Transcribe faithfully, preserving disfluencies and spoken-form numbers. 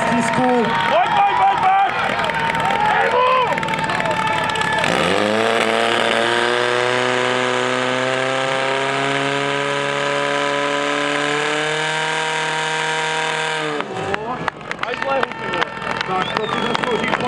Francisku. Pojď, pojď, pojď, pojď! Tak to si zaslouží.